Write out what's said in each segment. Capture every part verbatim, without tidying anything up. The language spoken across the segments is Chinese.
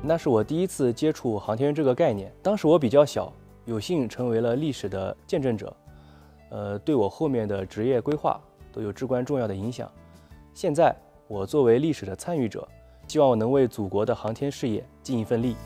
那是我第一次接触航天员这个概念。当时我比较小，有幸成为了历史的见证者，呃，对我后面的职业规划都有至关重要的影响。现在我作为历史的参与者，希望我能为祖国的航天事业尽一份力。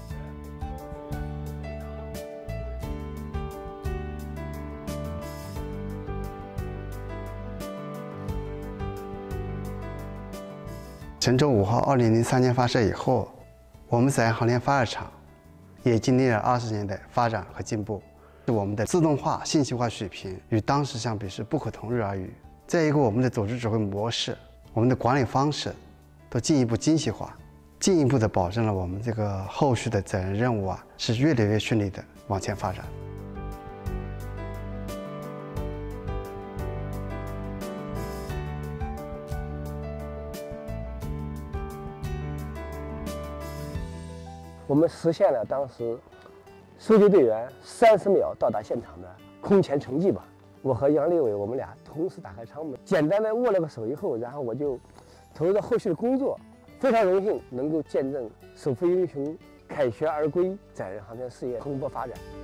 神舟五号二零零三年发射以后，我们载人航天发射场也经历了二十年的发展和进步。我们的自动化、信息化水平与当时相比是不可同日而语。再一个，我们的组织指挥模式、我们的管理方式都进一步精细化，进一步的保证了我们这个后续的载人任务啊是越来越顺利的往前发展。 我们实现了当时搜救队员三十秒到达现场的空前成绩吧。我和杨立伟，我们俩同时打开舱门，简单的握了个手以后，然后我就投入到后续的工作。非常荣幸能够见证首富英雄凯旋而归载人航天事业蓬勃发展。